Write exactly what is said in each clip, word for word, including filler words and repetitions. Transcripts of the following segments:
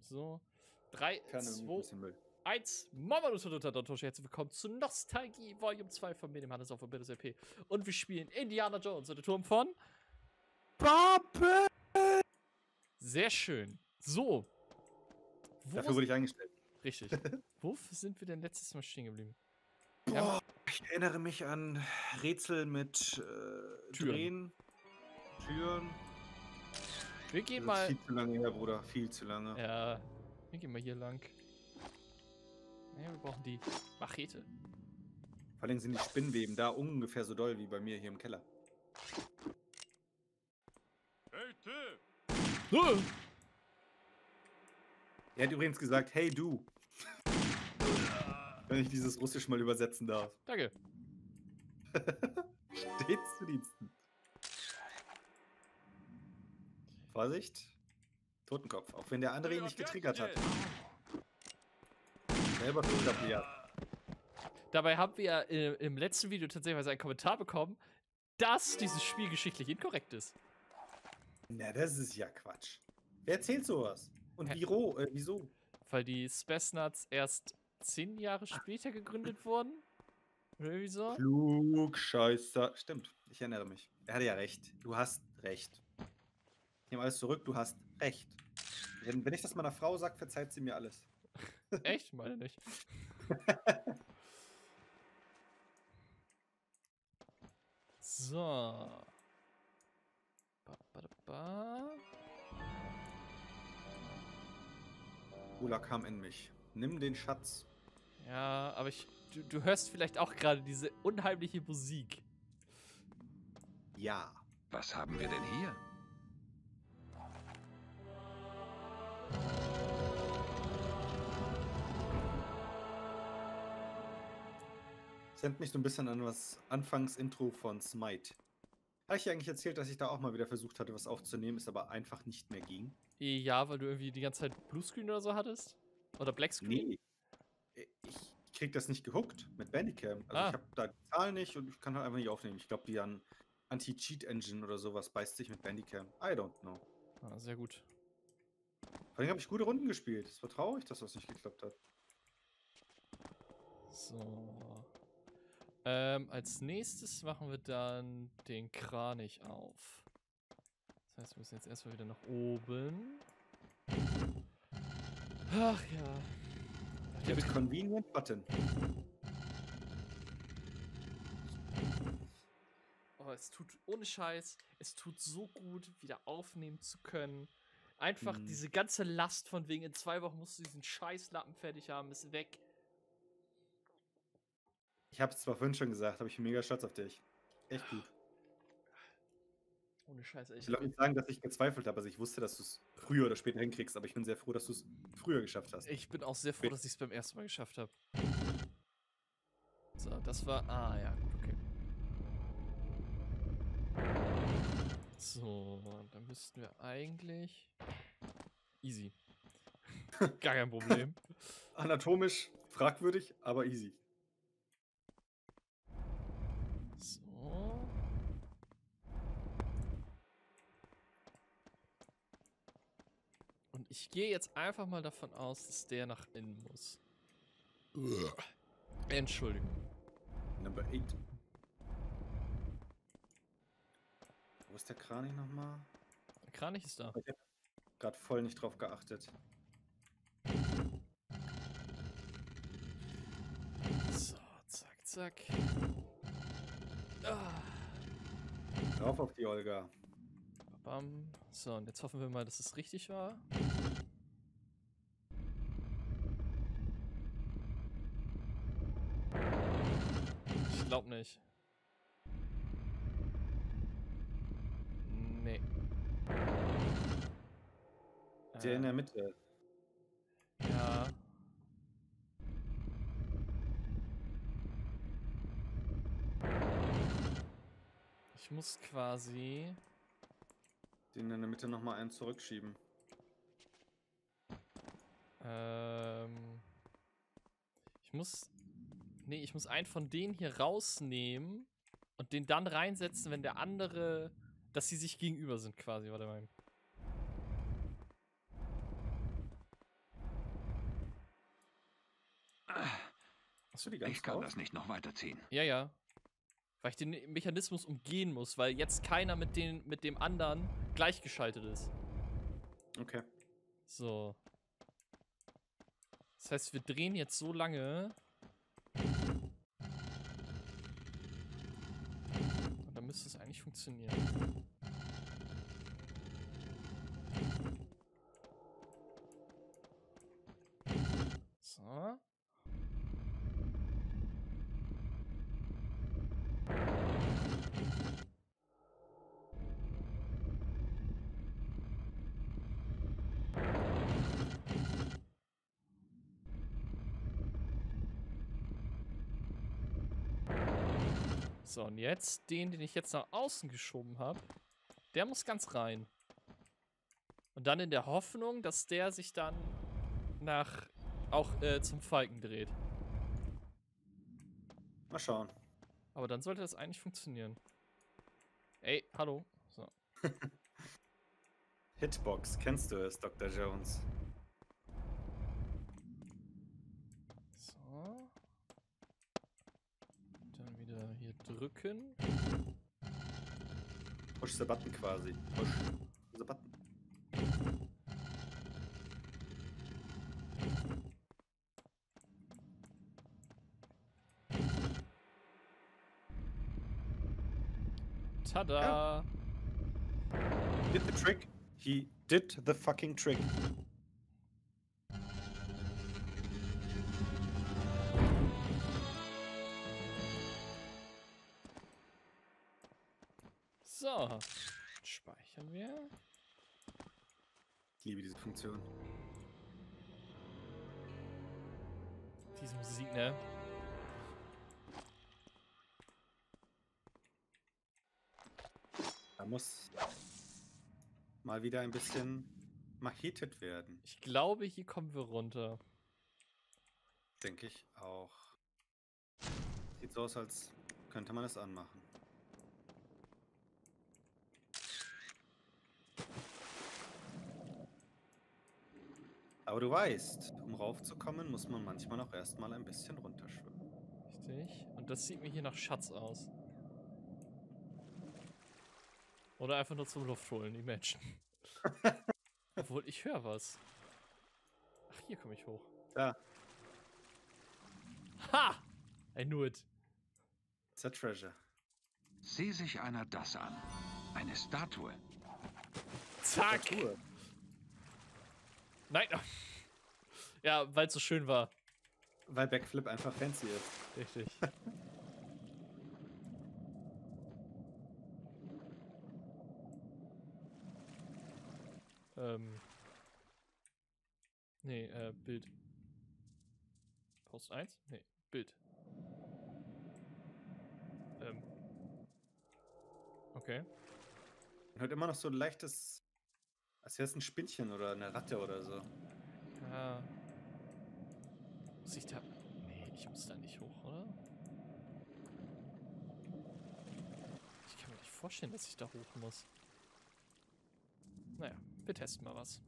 So. drei, zwei, eins. Mama, du Totototoshi. Herzlich willkommen zu Nostalgie Volume zwei von mir, dem Hannes auf Windows L P. Und wir spielen Indiana Jones und der Turm von Pappe. Sehr schön. So. Wo Dafür wurde ich eingestellt. Richtig. Wo sind wir denn letztes Mal stehen geblieben? Boah, ich erinnere mich an Rätsel mit äh, Türen. Drehen, Türen. Wir gehen Das ist mal. viel zu lange her, Bruder. Viel zu lange. Ja, wir gehen mal hier lang. Ja, wir brauchen die Machete. Vor allem sind die Spinnweben da ungefähr so doll wie bei mir hier im Keller. Hey, Tim! Uh! Er hat übrigens gesagt, hey du. Wenn ich dieses Russisch mal übersetzen darf. Danke. Stets zu Diensten. Vorsicht. Totenkopf. Auch wenn der andere ihn nicht getriggert hat. Selber etabliert. Dabei haben wir äh, im letzten Video tatsächlich einen Kommentar bekommen, dass dieses Spiel geschichtlich inkorrekt ist. Na, das ist ja Quatsch. Wer erzählt sowas? Und Hä? wie roh, äh, wieso? Weil die Spetsnaz erst zehn Jahre später gegründet wurden? Oder irgendwie so? Klugscheißer. Stimmt, ich erinnere mich. Er hatte ja recht. Du hast recht. Ich nehme alles zurück, du hast recht. Wenn, wenn ich das meiner Frau sage, verzeiht sie mir alles. Echt? Meine nicht. So. Ba, ba, da, ba. Ula kam in mich. Nimm den Schatz. Ja, aber ich, du, du hörst vielleicht auch gerade diese unheimliche Musik. Ja. Was haben wir denn hier? Sendet mich so ein bisschen an das Anfangsintro von Smite. Habe ich dir eigentlich erzählt, dass ich da auch mal wieder versucht hatte, was aufzunehmen, es aber einfach nicht mehr ging? Ja, weil du irgendwie die ganze Zeit Bluescreen oder so hattest? Oder Blackscreen? Nee. Ich krieg das nicht gehuckt mit Bandicam. Also Ah. ich habe da die Zahl nicht und ich kann halt einfach nicht aufnehmen. Ich glaube, die an Anti-Cheat-Engine oder sowas beißt sich mit Bandicam. I don't know. Ah, sehr gut. Vor allem habe ich gute Runden gespielt. Es war traurig, dass das nicht geklappt hat. So. Ähm, als nächstes machen wir dann den Kranich auf. Das heißt, wir müssen jetzt erstmal wieder nach oben. Ach ja. Der mit Convenient Button. Oh, es tut, ohne Scheiß, es tut so gut, wieder aufnehmen zu können. Einfach Hm. diese ganze Last von wegen, in zwei Wochen musst du diesen Scheißlappen fertig haben, ist weg. Ich habe es zwar vorhin schon gesagt, aber ich bin mega stolz auf dich. Echt gut. Ohne Scheiß, Ich echt. will auch nicht sagen, dass ich gezweifelt habe. Also ich wusste, dass du es früher oder später hinkriegst, aber ich bin sehr froh, dass du es früher geschafft hast. Ich bin auch sehr froh, dass ich es beim ersten Mal geschafft habe. So, das war... Ah, ja, gut, okay. So, dann müssten wir eigentlich... Easy. Gar kein Problem. Anatomisch fragwürdig, aber easy. So. Und ich gehe jetzt einfach mal davon aus, dass der nach innen muss. Entschuldigung. Number eight. Wo ist der Kranich nochmal? Der Kranich ist da. Ich habe gerade voll nicht drauf geachtet. So, zack, zack. Ah. Drauf auf die Olga. Bam. So, und jetzt hoffen wir mal, dass es richtig war. Ich glaub nicht. Nee. Der in der Mitte. Ja. Ich muss quasi... Den in der Mitte nochmal einen zurückschieben. Ähm... Ich muss... Nee, ich muss einen von denen hier rausnehmen und den dann reinsetzen, wenn der andere... Dass sie sich gegenüber sind quasi, warte mal. Hast du die ganz Ich kann drauf? das nicht noch weiterziehen. Ja, ja. Weil ich den Mechanismus umgehen muss, weil jetzt keiner mit, den, mit dem anderen gleichgeschaltet ist. Okay. So. Das heißt, wir drehen jetzt so lange. Und dann müsste es eigentlich funktionieren. So. So, und jetzt den, den ich jetzt nach außen geschoben habe, der muss ganz rein. Und dann in der Hoffnung, dass der sich dann nach auch äh, zum Falken dreht. Mal schauen. Aber dann sollte das eigentlich funktionieren. Ey, hallo. So. Hitbox, kennst du es, Doktor Jones? So. Dann wieder hier drücken. Push the button quasi. Push the button. Tada! Did the trick. He did the fucking trick. So. Speichern wir. Ich liebe diese Funktion. Diese Musik, ne? Da muss mal wieder ein bisschen machetet werden. Ich glaube, hier kommen wir runter. Denke ich auch. Sieht so aus, als könnte man es anmachen. Aber du weißt, um raufzukommen, muss man manchmal auch erstmal ein bisschen runterschwimmen. Richtig. Und das sieht mir hier nach Schatz aus. Oder einfach nur zum Luft holen, imagine. Obwohl, ich höre was. Ach, hier komme ich hoch. Da, Ha! I knew it. it's a treasure. Sieh sich einer das an. Eine Statue. Zack! Statue. Nein! Ja, weil es so schön war. Weil Backflip einfach fancy ist. Richtig. ähm. Nee, äh, Bild. Post eins? Nee, Bild. Ähm. Okay. Man hört immer noch so ein leichtes, als wäre es ein Spinnchen oder eine Ratte oder so. Ja. Muss ich da. Nee, ich muss da nicht hoch, oder? Ich kann mir nicht vorstellen, dass ich da hoch muss. Naja, wir testen mal was.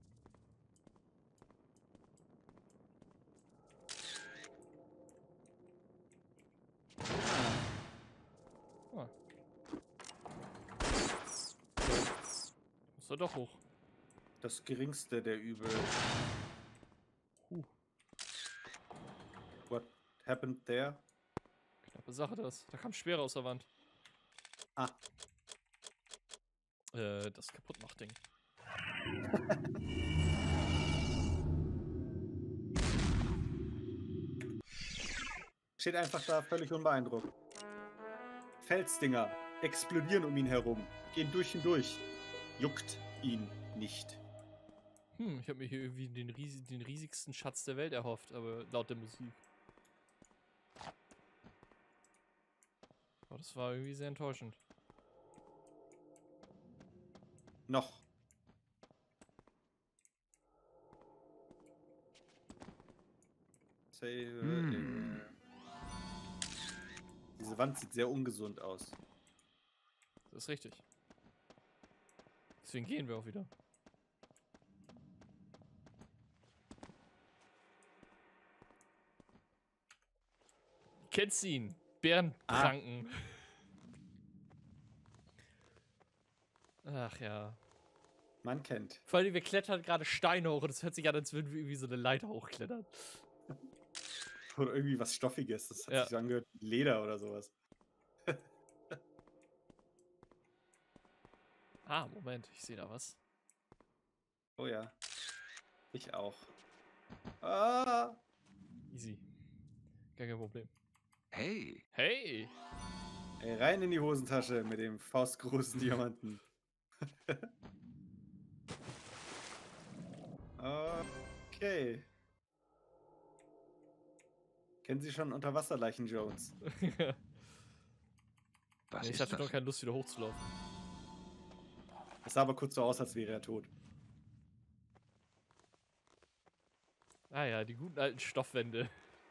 Ah. Muss da doch hoch. Das geringste der Übel. Huh. What happened there? Knappe Sache das. Da kam Schwere aus der Wand. Ah. Äh, das Kaputtmach-Ding. Steht einfach da völlig unbeeindruckt. Felsdinger explodieren um ihn herum, gehen durch und durch. Juckt ihn nicht. Hm, ich habe mir hier irgendwie den, ries den riesigsten Schatz der Welt erhofft, aber laut der Musik. Aber das war irgendwie sehr enttäuschend. Noch. Save. Hm. äh, Diese Wand sieht sehr ungesund aus. Das ist richtig. Deswegen gehen wir auch wieder. Kennst du ihn? Bärenpranken. Ah. Ach ja. Man kennt. Vor allem, wir klettern gerade Steine hoch und es hört sich an, als würden wir irgendwie so eine Leiter hochklettern. Oder irgendwie was Stoffiges. Das hat Ja. sich so angehört wie Leder oder sowas. Ah, Moment, ich sehe da was. Oh ja. Ich auch. Ah! Easy. Gar kein Problem. Hey, Hey! Ey, rein in die Hosentasche mit dem faustgroßen Diamanten. Okay. Kennen Sie schon Unterwasserleichen Jones? was ich ist hatte das? doch keine Lust, wieder hochzulaufen. Es sah aber kurz so aus, als wäre er tot. Ah ja, die guten alten Stoffwände.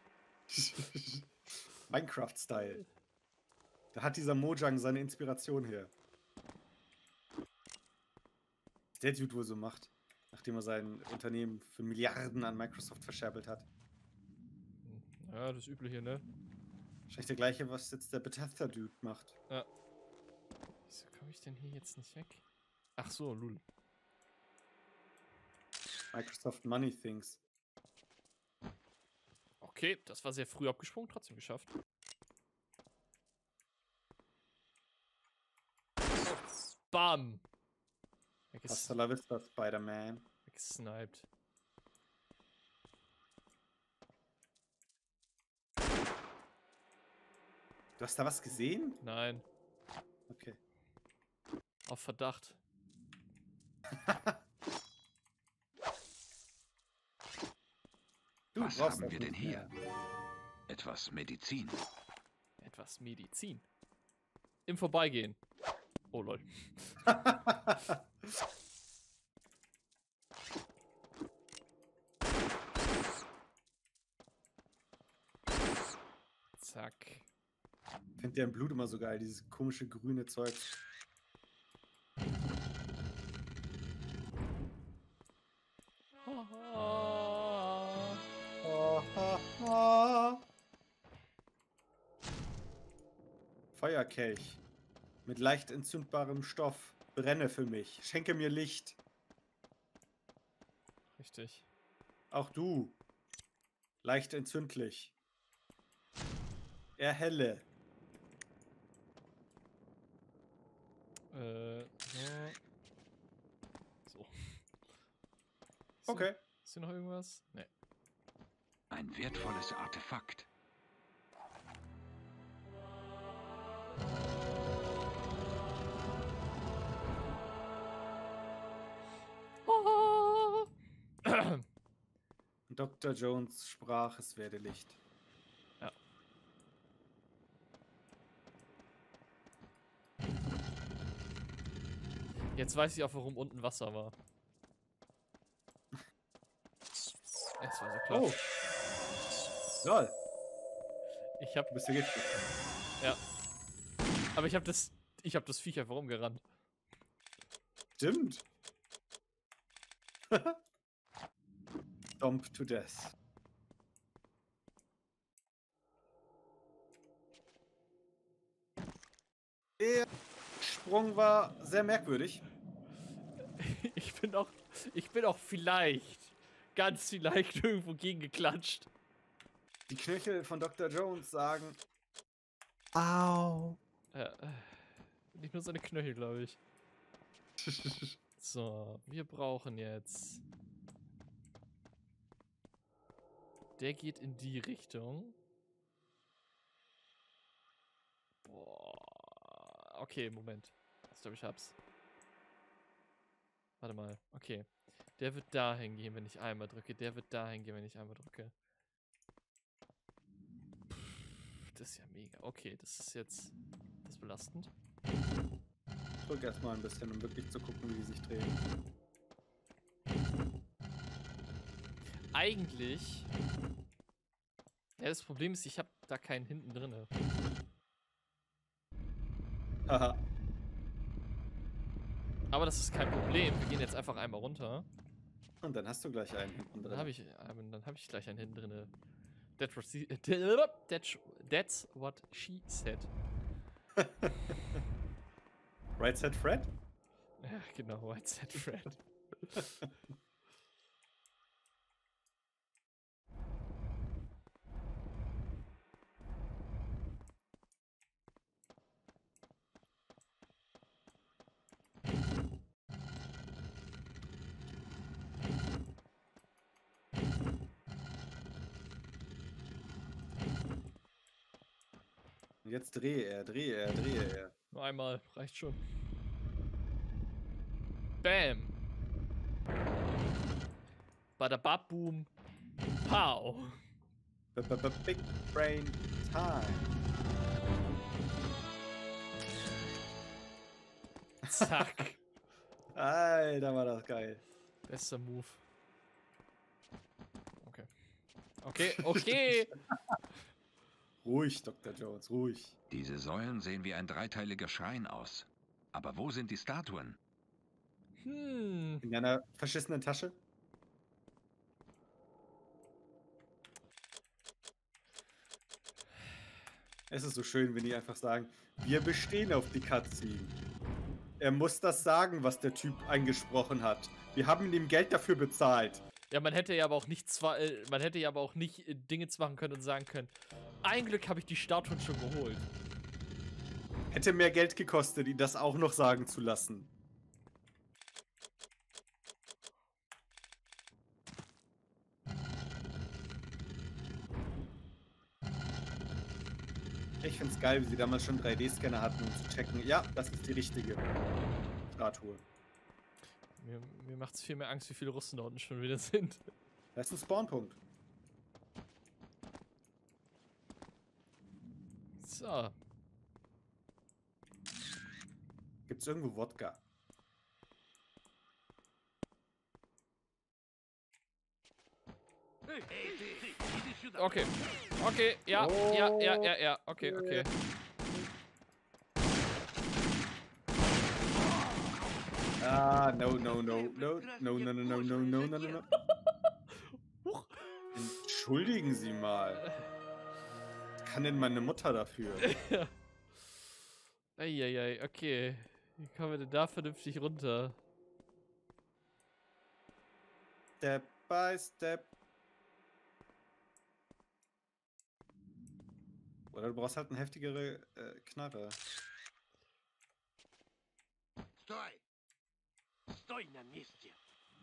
Minecraft-Style. Da hat dieser Mojang seine Inspiration her. Was der Dude wohl so macht, nachdem er sein Unternehmen für Milliarden an Microsoft verscherbelt hat. Ja, das Übliche, ne? Wahrscheinlich der gleiche, was jetzt der Bethesda-Dude macht. Ja. Wieso komme ich denn hier jetzt nicht weg? Ach so, lul. Microsoft Money Things. Okay, das war sehr früh abgesprungen, trotzdem geschafft. Bam! Wegges Hasta la vista, Spider-Man. weggesniped. Du hast da was gesehen? Nein, Okay. auf Verdacht. Du Was brauchst haben das wir denn nicht hier? mehr. Etwas Medizin. Etwas Medizin. Im Vorbeigehen. Oh lol. Zack. Ich finde deren Blut immer so geil, dieses komische grüne Zeug. Feuerkelch. Mit leicht entzündbarem Stoff. Brenne für mich. Schenke mir Licht. Richtig. Auch du. Leicht entzündlich. Erhelle. Äh, so. So. Ist Okay. Hier, ist hier noch irgendwas? Nee. Ein wertvolles Artefakt. Doktor Jones sprach, es werde Licht. Ja. Jetzt weiß ich auch, warum unten Wasser war. Es war so klar. Oh. Lol. Ich hab, Du bist ja giftig. aber ich hab das, ich hab das Viech einfach umgerannt. Stimmt. Stomp to death. Der Sprung war sehr merkwürdig. Ich bin auch, ich bin auch vielleicht, ganz vielleicht irgendwo gegengeklatscht. Die Knöchel von Doktor Jones sagen: Au. Ja, äh, nicht nur seine Knöchel, glaube ich. So, wir brauchen jetzt. Der geht in die Richtung. Boah. Okay, Moment. Ich glaube, ich hab's. Warte mal. Okay. Der wird dahin gehen, wenn ich einmal drücke. Der wird dahin gehen, wenn ich einmal drücke. Pff, das ist ja mega. Okay, das ist jetzt. Das ist belastend. Drück erstmal ein bisschen, um wirklich zu gucken, wie die sich drehen. Eigentlich. Ja, das Problem ist, ich habe da keinen hinten drinne. Haha. Aber das ist kein Problem. Wir gehen jetzt einfach einmal runter. Und dann hast du gleich einen hinten Dann drin. habe ich, äh, dann habe ich gleich einen hinten drinne. That's what she, that's, that's what she said. Right said Fred? Ja, genau, right said Fred. Jetzt drehe er, drehe er, drehe er. Nur einmal, reicht schon. Bam. Badababboom. Pow. Big Brain Time. Zack. Alter, war das geil. Bester Move. Okay. Okay, okay. Ruhig, Doktor Jones, ruhig. Diese Säulen sehen wie ein dreiteiliger Schrein aus. Aber wo sind die Statuen? Hm. In einer verschissenen Tasche? Es ist so schön, wenn die einfach sagen, wir bestehen auf die Cutscene. Er muss das sagen, was der Typ eingesprochen hat. Wir haben ihm Geld dafür bezahlt. Ja, man hätte ja aber auch nicht zwar, äh, man hätte ja aber auch nicht äh, Dinge machen können und sagen können, ein Glück habe ich die Statuen schon geholt. Hätte mehr Geld gekostet, ihn das auch noch sagen zu lassen. Ich find's geil, wie sie damals schon drei D-Scanner hatten, um zu checken, ja, das ist die richtige Statue. Mir, mir macht es viel mehr Angst, wie viele Russen da unten schon wieder sind. Das ist ein Spawnpunkt. So. Gibt's irgendwo Wodka? Okay. Okay, ja, Oh. ja, ja, ja, ja. Okay, okay. Ah, no, no, no, no, no, no, no, no, no, no, no, no. Huch. Entschuldigen Sie mal. Was kann denn meine Mutter dafür? Eieiei, okay. Wie kommen wir denn da vernünftig runter? Step by step. Oder du brauchst halt eine heftigere äh, Knarre. Стой! Стой на месте!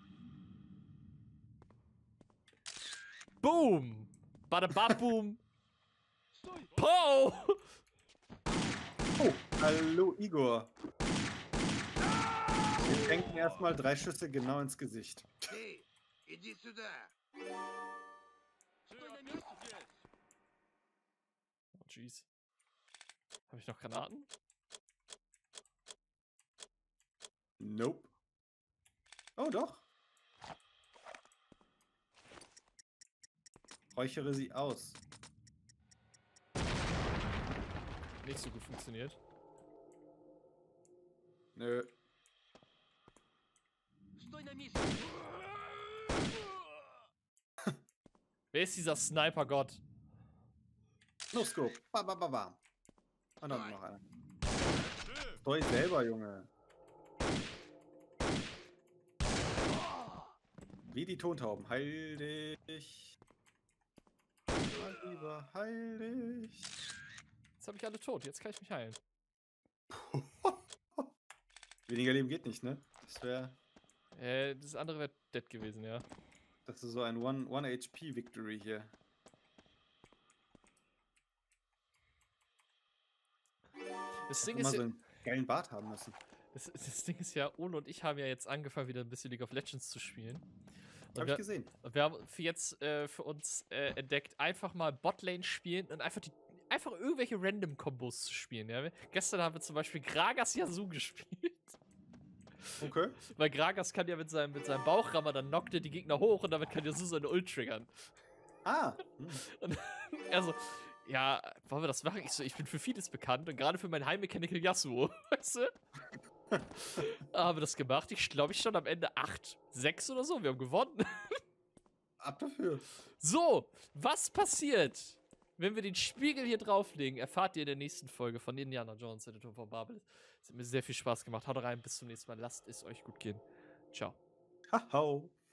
Boom! Badababoom! Стой! Pow! Oh, hallo Igor. Wir denken erstmal drei Schüsse genau ins Gesicht. Эй, иди сюда! Стой на месте здесь! Oh, jeez. Habe ich noch Granaten? Nope. Oh, doch. Räuchere sie aus. Nicht so gut funktioniert. Nö. Стой на месте! Wer ist dieser Sniper-Gott? No-Scope. Ba, ba, ba, ba. Und dann noch einer. Stoi selber, Junge. Wie die Tontauben. Heil dich. Mein Lieber, heil dich. Jetzt habe ich alle tot. Jetzt kann ich mich heilen. Weniger Leben geht nicht, ne? Das wäre... Äh, das andere wäre dead gewesen, ja. Das ist so ein one-H P-Victory hier. Das Ding, Immer ist so ja, einen geilen Bart haben müssen. das, das Ding ist ja, Ole und ich haben ja jetzt angefangen, wieder ein bisschen League of Legends zu spielen. Und Hab ich wir, gesehen. und wir haben für jetzt äh, für uns äh, entdeckt, einfach mal Botlane spielen und einfach die einfach irgendwelche Random-Kombos zu spielen. Ja? Gestern haben wir zum Beispiel Gragas Yasuo gespielt. Okay. Weil Gragas kann ja mit seinem, mit seinem Bauchrammer, dann knockt er die Gegner hoch und damit kann Yasuo seine Ult triggern. Ah. Hm. Und er so, ja, wollen wir das machen? Ich so, ich bin für vieles bekannt und gerade für mein High Mechanical Yasuo, weißt du? Haben wir das gemacht? Ich glaube, ich stand am Ende acht sechs oder so. Wir haben gewonnen. Ab dafür. So, was passiert, wenn wir den Spiegel hier drauflegen? Erfahrt ihr in der nächsten Folge von Indiana Jones und der Turm von Babel. Es hat mir sehr viel Spaß gemacht. Haut rein, bis zum nächsten Mal. Lasst es euch gut gehen. Ciao. Hau.